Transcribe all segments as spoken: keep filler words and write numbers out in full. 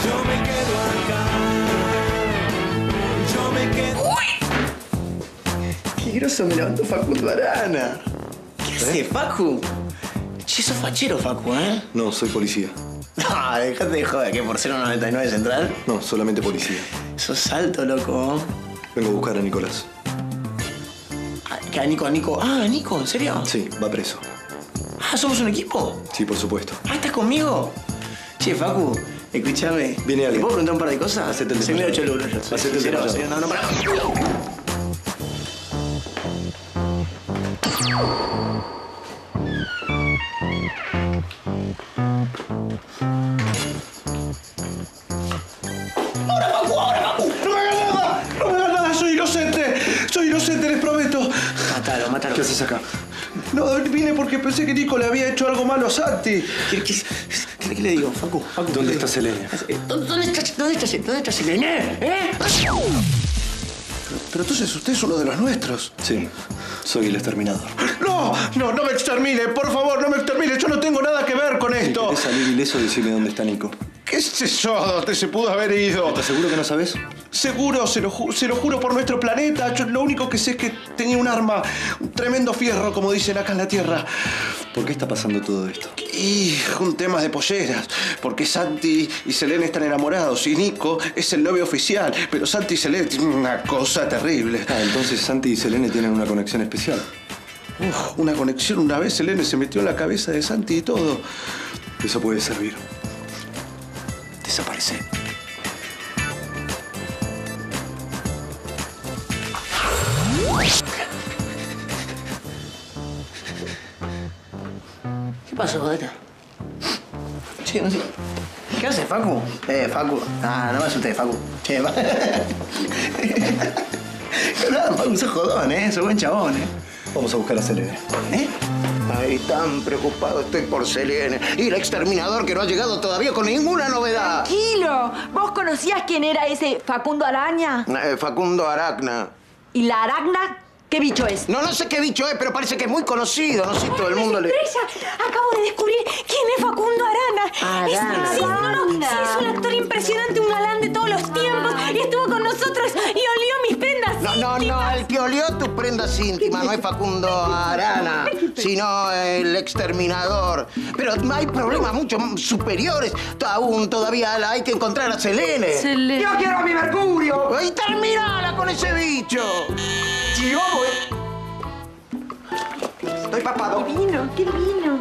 Yo me quedo acá. Yo me quedo... ¡Uy! ¡Qué groso me levantó Facundo Arana! ¿Qué hace, Facu? Che, sos fachero, Facu, ¿eh? No, soy policía. No, dejate de joder, ¿qué? ¿Por cero noventa y nueve central? No, solamente policía. Sos alto, loco. Vengo a buscar a Nicolás. ¿Qué? ¿A Nico? ¿A Nico? Ah, ¿a Nico? ¿En serio? Sí, va preso. Ah, ¿somos un equipo? Sí, por supuesto. Ah, ¿estás conmigo? Che, Facu, escúchame. Viene alguien. ¿Te puedo preguntar un par de cosas? Hacete el Soy medio despachado. cholulo yo. Soy Hacete el sincero, despachado. soy- No, no, pará. ¡Ahora, Facu! ¡Ahora, Facu! ¡No me hagas nada! ¡No me hagas nada! ¡Soy inocente! ¡Soy inocente, les prometo! Mátalo, mátalo. ¿Qué haces acá? No, vine porque pensé que Nico le había hecho algo malo a Santi. ¿Qué, qué, qué, qué le digo, Facu? Facu ¿Dónde ¿qué está le Selene? digo? ¿Dónde, dónde está, dónde está, dónde está Selene? ¿Eh? Pero entonces usted es uno de los nuestros. Sí, soy el exterminador. ¡No! ¡No, no me extermine! ¡Por favor, no me extermine! Yo no tengo nada que ver con Si esto. querés salir ileso, decime dónde está Nico. ¿Qué sé yo? ¿Dónde se pudo haber ido? ¿Estás seguro que no sabes? Seguro, se lo, ju- se lo juro por nuestro planeta. Yo lo único que sé es que tenía un arma, un tremendo fierro, como dicen acá en la Tierra. ¿Por qué está pasando todo esto? Y un tema de polleras, porque Santi y Selene están enamorados y Nico es el novio oficial, pero Santi y Selene tienen una cosa terrible. Ah, entonces Santi y Selene tienen una conexión especial. Uf, una conexión. Una vez Selene se metió en la cabeza de Santi y todo. Eso puede servir. Desaparece. ¿Qué pasó, jodeta? Che, no sé. ¿Qué haces, Facu? Eh, Facu. Ah, no me asustes, Facu. Che, va. No, Facu, sos jodón, ¿eh? Sos buen chabón, ¿eh? Vamos a buscar a Selene. ¿Eh? Ay, tan preocupado estoy por Selene. Y el exterminador que no ha llegado todavía con ninguna novedad. Tranquilo. ¿Vos conocías quién era ese Facundo Araña? Eh, Facundo Aracna. ¿Y la aracna? ¿Qué bicho es? No, no sé qué bicho es, pero parece que es muy conocido. No sé si todo el mundo le... Estrella, acabo de descubrir quién es Facundo Arana. Arana. Es, sí, no, no, sí, es un actor impresionante, un galán de todos los tiempos. Y estuvo con nosotros y olió mis prendas No, no, no, íntimas. el que olió tus prendas íntimas no es Facundo Arana, sino el exterminador. Pero hay problemas mucho superiores. Aún todavía hay que encontrar a Selene. Selene. ¡Yo quiero a mi Mercurio! ¡Y terminala con ese bicho! Yo voy. Estoy papado. ¿Qué vino? ¿Qué vino?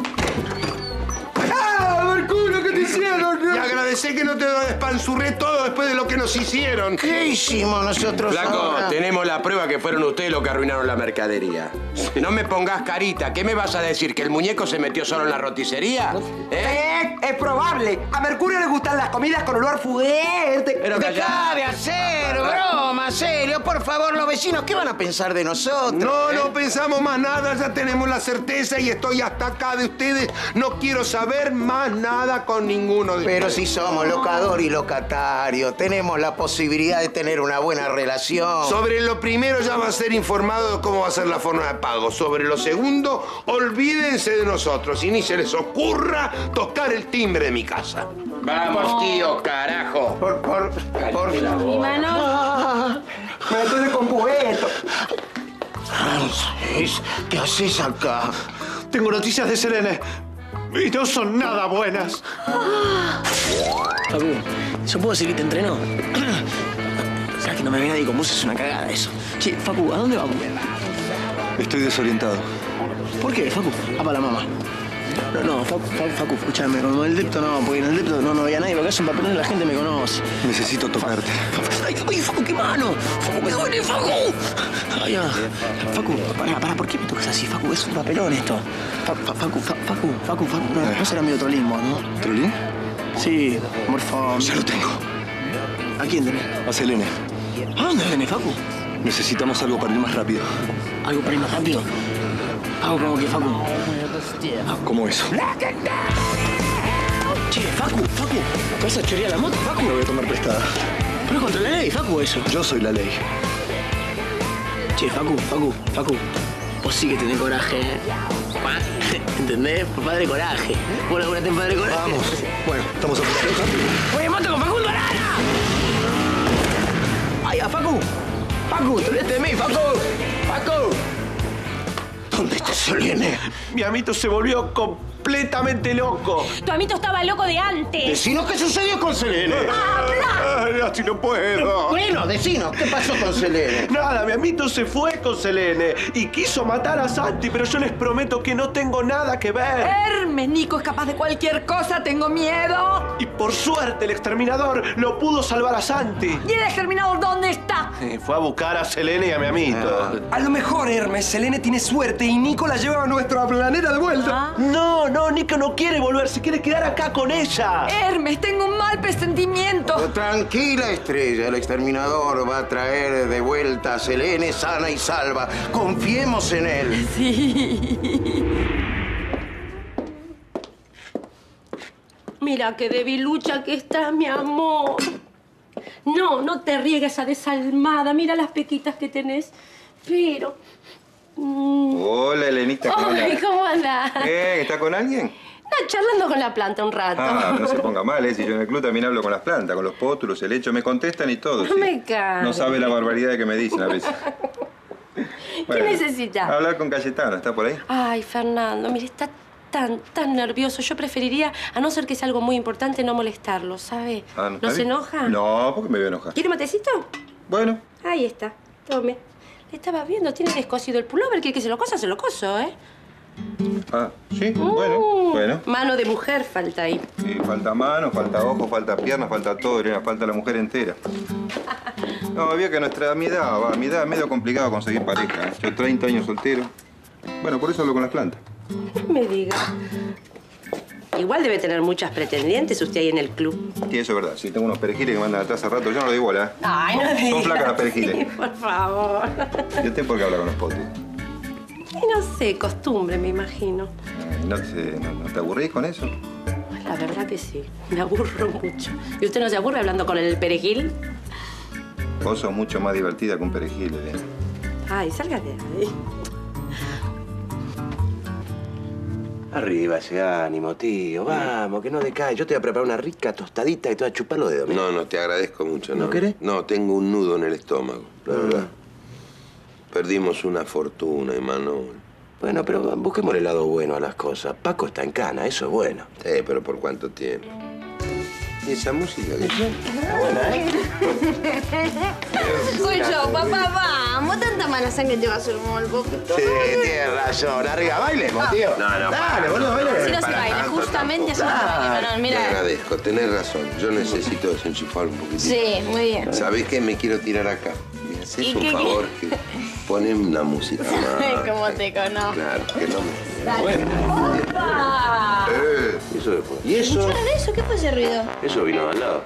¡Ah, Mercurio! ¿Qué te hicieron? Y agradecé que no te lo despanzurré todo después de lo que nos hicieron. ¿Qué hicimos nosotros Flaco, ahora? tenemos la prueba que fueron ustedes los que arruinaron la mercadería. No me pongas carita. ¿Qué me vas a decir? ¿Que el muñeco se metió solo en la roticería? ¿Eh? Es probable. A Mercurio le gustan las comidas con olor fuerte. Pero Deja de hacer broma, serio. Por favor, los vecinos, ¿qué van a pensar de nosotros? No, eh? no pensamos más nada, ya tenemos la certeza y estoy hasta acá de ustedes. No quiero saber más nada con ninguno de Pero ustedes. si somos locador y locatario, tenemos la posibilidad de tener una buena relación. Sobre lo primero ya va a ser informado de cómo va a ser la forma de pago. Sobre lo segundo, olvídense de nosotros y ni se les ocurra tocar el timbre de mi casa. Vamos, tío, carajo. Por, por, por... Mi mano. Me estoy descompuesto. Francis, ¿qué haces acá? Tengo noticias de Selene. Y no son nada buenas. Facu, ¿yo puedo decir que te entreno? Sabes que no me ve nadie con vos, es una cagada eso. Che, Facu, ¿a dónde vamos? Estoy desorientado. ¿Por qué, Facu? Ah, para la mamá. No, no, Facu, Facu, Facu, escúchame, con el depto no, porque en el depto no, no veía a nadie, porque es un papelón y la gente me conoce. Necesito tocarte. Ay, ay, Facu, qué mano. Facu, me duele, Facu. Ay, ya. Facu, pará, pará, ¿por qué me tocas así, Facu? Es un papelón esto. Fa- fa- Facu, fa- Facu, Facu, Facu, no, no será medio trolismo, ¿no? ¿Trolín? Sí, por favor. Ya lo tengo. ¿A quién tenés? A Selene. ¿A dónde tenés, Facu? Necesitamos algo para ir más rápido. ¿Algo para ir más rápido? ¿Algo como que, Facu? ¿Cómo eso? Che, Facu, Facu, ¿te vas a chorear la moto, Facu? La voy a tomar prestada. Pero es contra la ley, Facu, eso. Yo soy la ley. Che, Facu, Facu, Facu, vos sí que tenés coraje, ¿eh? ¿Entendés? Padre coraje. ¿Vos alguna tenés padre coraje? Vamos. Bueno, Estamos a punto. ¡Oye, moto con Facundo! Facu, tenés de mí, Facu. Facu. ¿Dónde está Selene? Mi amito se volvió completamente loco. Tu amito estaba loco de antes. Decinos qué sucedió con Selene. ¡Habla! Ay, así no puedo. Bueno, decinos, ¿qué pasó con Selene? Nada, mi amito se fue con Selene y quiso matar a Santi, pero yo les prometo que no tengo nada que ver. Hermes, Nico es capaz de cualquier cosa, tengo miedo. Y por suerte el exterminador lo pudo salvar a Santi. ¿Y el exterminador dónde está? Eh, Fue a buscar a Selene y a mi amito. A lo mejor, Hermes, Selene tiene suerte y Nico la lleva a nuestro planeta de vuelta. No, no, Nico no quiere volver, se quiere quedar acá con ella. Hermes, tengo un mal presentimiento. Tranquila, Estrella. El exterminador va a traer de vuelta a Selene sana y salva. Confiemos en él. Sí. Mira qué debilucha que estás, mi amor. No, no te riegues a desalmada. Mira las pequitas que tenés. Pero... mm, Hola, Elenita, ¿cómo Ay, andás? ¿cómo andás? ¿Qué? ¿Está con alguien? No, charlando con la planta un rato. Ah, no se ponga mal, ¿eh? Si yo en el club también hablo con las plantas, con los pótulos, el hecho, me contestan y todo. No sí. me cagues. No sabe la barbaridad que me dicen a veces. ¿Qué necesita? Hablar con Cayetano, ¿está por ahí? Ay, Fernando, mire, está tan, tan nervioso. Yo preferiría, a no ser que sea algo muy importante, no molestarlo, ¿sabe? Ah, ¿No, está se bien. enoja? No, porque me voy a enojar. ¿Quiere matecito? Bueno. Ahí está, tome. Le estaba viendo, tiene descosido el pullover. ¿Quiere que se lo cosa? Se lo coso, ¿eh? Ah, sí, bueno, bueno. Mano de mujer falta ahí. Sí, falta mano, falta ojo, falta pierna, falta todo, Elena, falta la mujer entera. No, había que a nuestra a mi edad, va, a mi edad es medio complicado conseguir pareja. ¿eh? Yo treinta años soltero. Bueno, por eso hablo con las plantas. No me diga. Igual debe tener muchas pretendientes usted ahí en el club. Y eso es verdad, sí, tengo unos perejiles que me mandan atrás hace rato, yo no le doy bola, ¿eh? Ay, no me Son diga flacas las así, perejiles. por favor. Yo tengo por qué hablar con los potis. Y no sé, costumbre, me imagino. Ay, ¿No te, no, no te aburrís con eso? La verdad que sí, me aburro mucho. ¿Y usted no se aburre hablando con el perejil? Vos sos mucho más divertida que un perejil, Elena. Ay, salga de ahí. Arriba ese ánimo, tío. Vamos, que no decae. Yo te voy a preparar una rica tostadita y te voy a chupar los dedos. mira. No, no, te agradezco mucho. ¿No, ¿No querés? No, tengo un nudo en el estómago, la verdad. Perdimos una fortuna, Emanuel. Bueno, pero busquemos el lado bueno a las cosas. Paco está en cana, eso es bueno. Sí, pero ¿por cuánto tiempo? ¿Y esa música que Soy yo, papá, vamos. Tanta mala sangre te va a hacer un mal poquito. Sí, tienes razón. Arriba, bailemos, tío. No, no, Dale, boludo, Si bailemos. no se baila, justamente así no se baila, Manuel, Te mira. agradezco, tenés razón. Yo necesito desenchufar un poquitito. Sí, muy bien. ¿Sabés qué? Me quiero tirar acá. ¿Me haces ¿Y un qué- favor? Que ponen una música más. Cómo te conozco. Claro, que no me... ¡Opa! Eh, Eso después. ¿Y eso? ¿Qué de eso? ¿Qué fue ese ruido? Eso vino al lado.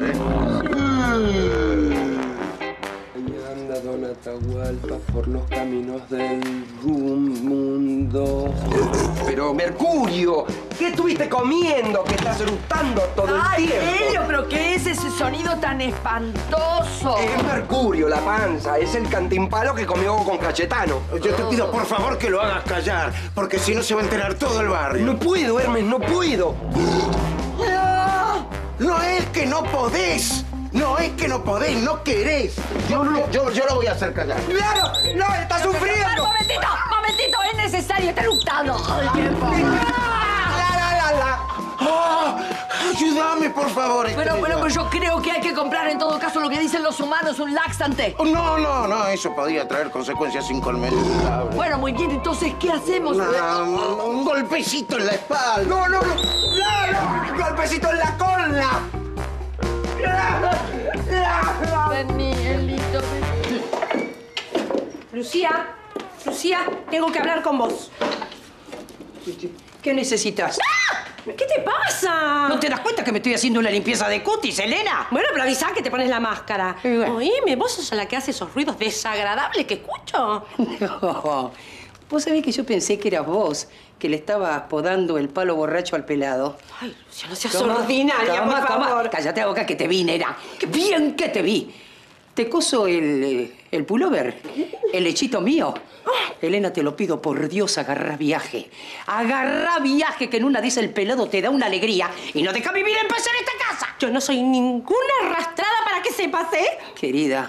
Anda Don Atahualpa por los caminos del mundo. Pero, Mercurio, ¿qué estuviste comiendo que estás eructando todo el Ay, tiempo? Helio, ¿pero qué es ese sonido tan espantoso? Es Mercurio, la panza. Es el cantimpalo que comió con Cayetano. Yo te pido, por favor, que lo hagas callar, porque si no se va a enterar todo el barrio. No puedo, Hermes, no puedo. No, no es que no podés. No es que no podés, no querés. Yo, yo, yo lo voy a hacer callar. ¡Claro! ¡No, está sufriendo! ¡Momentito! ¡Momentito! ¡Es necesario! ¡Está eructando todo el tiempo! ¡La, la, la, la! Oh, ayúdame, por favor. Bueno, Estrella. bueno, pues yo creo que hay que comprar en todo caso lo que dicen los humanos, un laxante. No, no, no, eso podría traer consecuencias inconmensurables. Bueno, muy bien, entonces, ¿qué hacemos? No, un golpecito en la espalda. ¡No, no, no! ¡Claro! ¡Golpecito en la cola! Vení, Elito, vení. Lucía, Lucía, tengo que hablar con vos. ¿Qué necesitas? ¿Qué te pasa? ¿No te das cuenta que me estoy haciendo una limpieza de cutis, Elena? Bueno, pero avisá que te pones la máscara. Y bueno. Oíme, vos sos la que hace esos ruidos desagradables que escucho. No. Vos sabés que yo pensé que eras vos que le estabas podando el palo borracho al pelado. Ay, Lucía, no seas Toma, ordinaria, toma, por toma. favor. Cállate la boca que te vi, nena. ¡Qué bien que te vi! Te coso el, eh, el pullover, el lechito mío. Elena, te lo pido, por Dios, agarrá viaje. Agarrá viaje, que en una dice el pelado te da una alegría y no deja vivir en paz en esta casa. Yo no soy ninguna arrastrada para que sepas, ¿eh? Querida,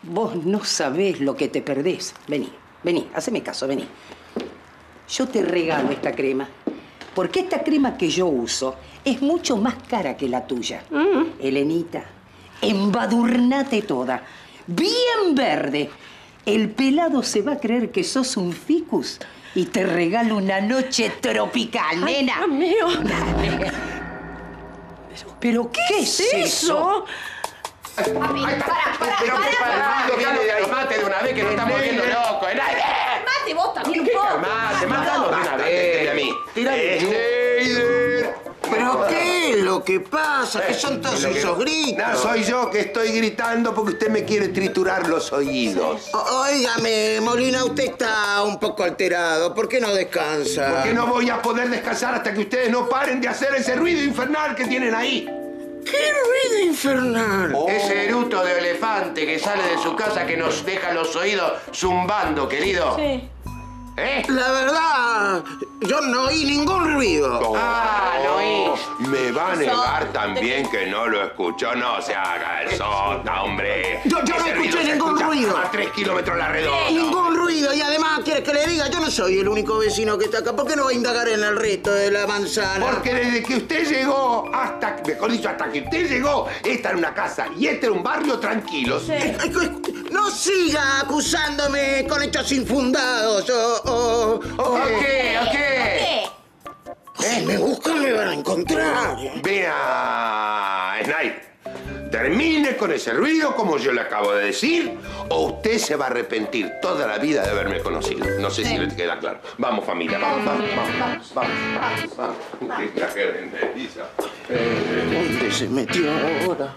Vos no sabés lo que te perdés. Vení, vení, haceme caso, vení. Yo te regalo esta crema. Porque esta crema que yo uso es mucho más cara que la tuya. Mm. Helenita, embadurnate toda. Bien verde. El pelado se va a creer que sos un ficus y te regalo una noche tropical, Ay, nena. Dios mío. Dale. ¿Pero qué, ¿Qué es eso? eso? Papi, pará, pará, Pero pará, que para pará. el ruido viene de los mates de una vez que nos estamos volviendo locos. Mate vos también un poco. Calmate, matalo de una vez. a mí. Schneider. ¿Pero qué es lo que pasa? ¿Qué son todos esos gritos? No, soy yo que estoy gritando porque usted me quiere triturar los oídos. O- Óigame, Molina, usted está un poco alterado. ¿Por qué no descansa? Porque no voy a poder descansar hasta que ustedes no paren de hacer ese ruido infernal que tienen ahí. ¿Qué ruido infernal? Oh. Ese eruto de elefante que sale de su casa que nos deja los oídos zumbando, querido. Sí. ¿Eh? La verdad, yo no oí ningún ruido. Oh. Ah, no oí. Me va a negar también que no lo escuchó. No se haga el sota, hombre. Yo, yo no Ese escuché se ningún escucha ruido. A tres kilómetros la redonda. Ningún ruido. Y además, ¿quieres que le diga? Yo no soy el único vecino que está acá. ¿Por qué no va a indagar en el resto de la manzana? Porque desde que usted llegó hasta, mejor dicho, hasta que usted llegó, esta era una casa y este era un barrio tranquilo. Sí. Ay, ay, no siga acusándome con hechos infundados. O, o, o- ¿O qué? ¿O qué? ¿Qué? Si me buscan, me van a encontrar. Vea, Snipe. Termine con ese ruido, como yo le acabo de decir, o usted se va a arrepentir toda la vida de haberme conocido. No sé si le queda claro. Vamos, familia, vamos, vamos, vamos, vamos, vamos, vamos. Qué caracteriza. ¿Dónde se metió ahora?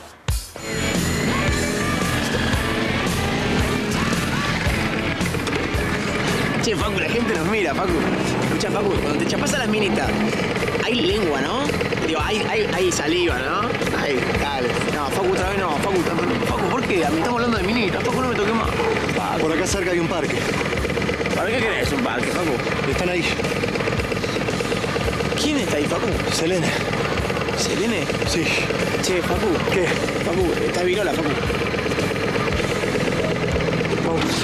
Che, Facu, la gente nos mira, Facu. Escucha, Facu, cuando te chapas a las minitas, hay lengua, ¿no? Digo, hay, hay, hay saliva, ¿no? Ay, dale. No, Facu, otra vez no. Facu, Facu, ¿por qué? A mí estamos hablando de minitas. Facu, no me toques más. Facu. Por acá cerca hay un parque. ¿Para qué querés un parque, Facu? Están ahí. ¿Quién está ahí, Facu? Selene. ¿Selene? Sí. Che, Facu. ¿Qué? Facu, está Virola, Facu. Vamos.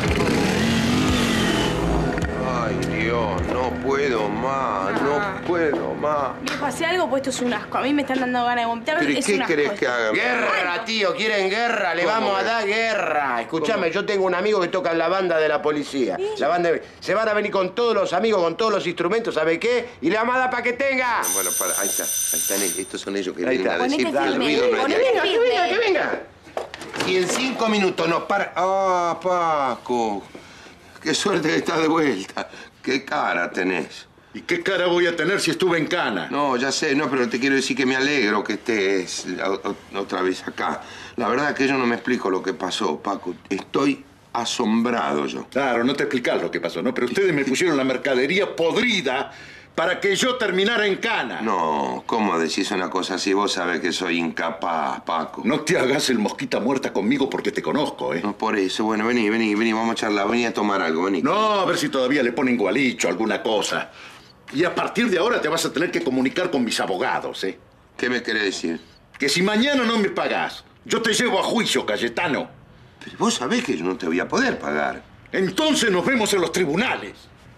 Ay, Dios, no puedo más, no puedo más. Me pasé algo, pues esto es un asco. A mí me están dando ganas de vomitar. ¿Pero y es qué un asco querés esto. que haga? Guerra, tío, ¿quieren guerra? Le ¿Cómo vamos a guerra? dar guerra. Escúchame, yo tengo un amigo que toca en la banda de la policía. La banda de- Se van a venir con todos los amigos, con todos los instrumentos, ¿sabe qué? Y le vamos a dar para que tenga. Bueno, para, ahí está, ahí están, estos son ellos que Ahí vienen a está. decir Ponete que el firme, ruido no es de ponete aquí. firme. venga, que venga. Y en cinco minutos nos para... Ah, Paco, qué suerte que estás de vuelta. Qué cara tenés. ¿Y qué cara voy a tener si estuve en Cana? No, ya sé, no, pero te quiero decir que me alegro que estés o- o- otra vez acá. La verdad es que yo no me explico lo que pasó, Paco. Estoy asombrado yo. Claro, no te explicás lo que pasó, ¿no? Pero ustedes me pusieron la mercadería podrida para que yo terminara en Cana. No, ¿cómo decís una cosa así? Vos sabés que soy incapaz, Paco. No te hagas el mosquita muerta conmigo porque te conozco, ¿eh? No, por eso. Bueno, vení, vení, vení, vamos a charlar. Vení a tomar algo, vení. No, a ver si todavía le ponen gualicho, alguna cosa. Y a partir de ahora te vas a tener que comunicar con mis abogados, ¿eh? ¿Qué me querés decir? Que si mañana no me pagás, yo te llevo a juicio, Cayetano. Pero vos sabés que yo no te voy a poder pagar. Entonces nos vemos en los tribunales.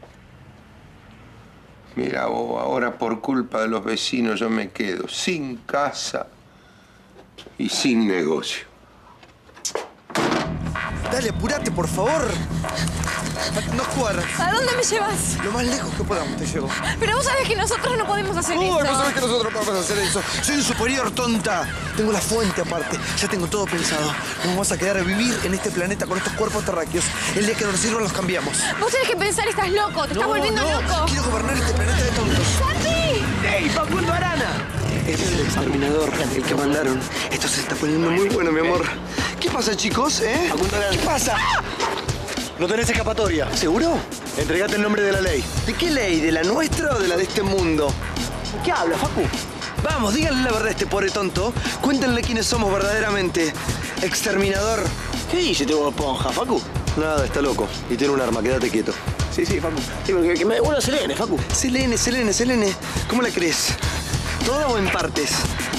Mira vos, ahora por culpa de los vecinos yo me quedo sin casa y sin negocio. Dale, apurate, por favor. No jugar. ¿A dónde me llevas? Lo más lejos que podamos te llevo. Pero vos sabés que nosotros no podemos hacer ¿Cómo eso. no sabes que nosotros podemos hacer eso? Soy un superior, tonta. Tengo la fuente aparte. Ya tengo todo pensado. Nos vamos a quedar a vivir en este planeta con estos cuerpos terráqueos. El día que nos sirvan los cambiamos. Vos tenés que pensar, estás loco, te estás No, volviendo no. loco. Quiero gobernar este planeta de tontos. ¡Santi! ¡Ey, Facundo Arana! Este es el exterminador, el que mandaron. Esto se está poniendo muy bueno, mi amor. ¿Qué pasa, chicos? ¿Eh? ¿Qué pasa? No tenés escapatoria. ¿Seguro? Entregate el nombre de la ley. ¿De qué ley? ¿De la nuestra o de la de este mundo? ¿Qué habla, Facu? Vamos, díganle la verdad a este pobre tonto. Cuéntenle quiénes somos verdaderamente. Exterminador. ¿Qué dice tu esponja, Facu? Nada, está loco. Y tiene un arma, quédate quieto. Sí, sí, Facu. Sí, porque que me devuelva Selene, Facu. Selene, Selene, Selene. ¿Cómo la crees? ¿Toda o en partes?